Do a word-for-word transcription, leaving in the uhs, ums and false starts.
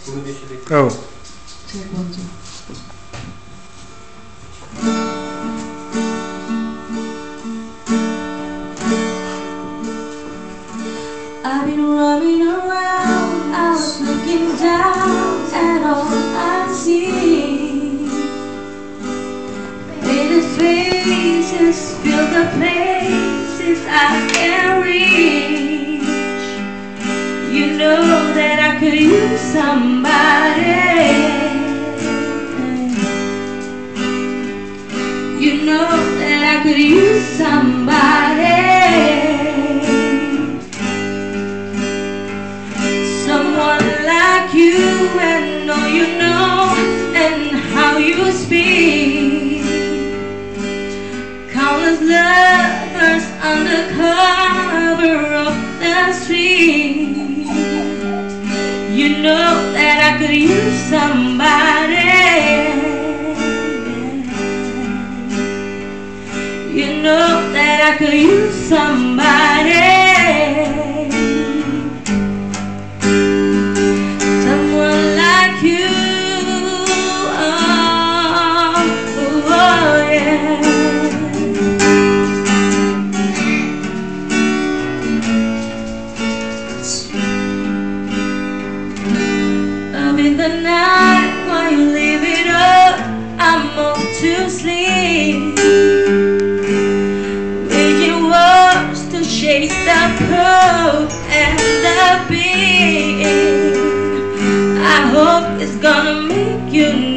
Oh. I've been roaming around, I was looking down, and all I see faded faces fill the places I can't reach. You know that I could use somebody. You know that I could use somebody. You and all you know and how you speak. Countless lovers under cover of the street. You know that I could use somebody. You know that I could use somebody. In the night while you leave it up, I'm off to sleep, making words to chase the pull and the beat. I hope it's gonna make you